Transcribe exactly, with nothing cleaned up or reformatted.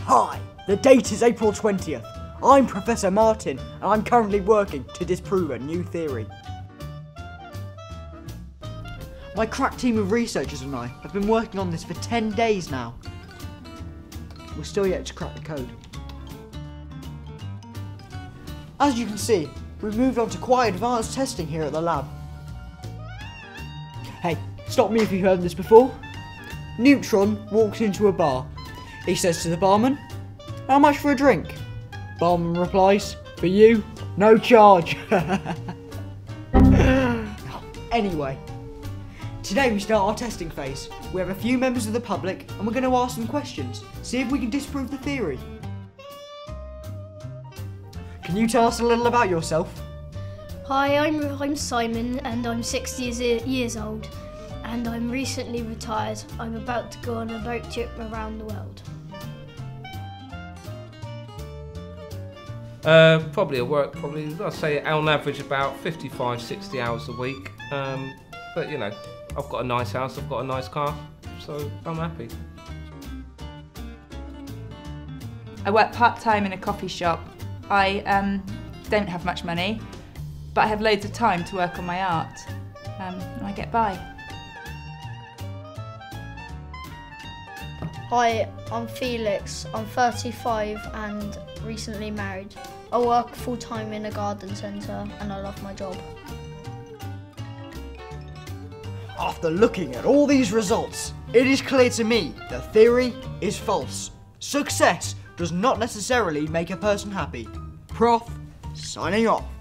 Hi, the date is April twentieth. I'm Professor Martin and I'm currently working to disprove a new theory. My crack team of researchers and I have been working on this for ten days now. We're still yet to crack the code. As you can see, we've moved on to quite advanced testing here at the lab. Hey, stop me if you've heard this before. Neutron walks into a bar. He says to the barman, "How much for a drink?" Barman replies, "For you, no charge." Anyway, today we start our testing phase. We have a few members of the public and we're going to ask them questions, see if we can disprove the theory. Can you tell us a little about yourself? Hi, I'm, I'm Simon and I'm six years, years old and I'm recently retired. I'm about to go on a boat trip around the world. Uh, probably at work, probably, I'd say on average about fifty-five, sixty hours a week. Um, but you know, I've got a nice house, I've got a nice car, so I'm happy. I work part-time in a coffee shop. I um, don't have much money, but I have loads of time to work on my art, um, and I get by. Hi, I'm Felix. I'm thirty-five and recently married. I work full-time in a garden centre and I love my job. After looking at all these results, it is clear to me the theory is false. Success does not necessarily make a person happy. Prof, signing off.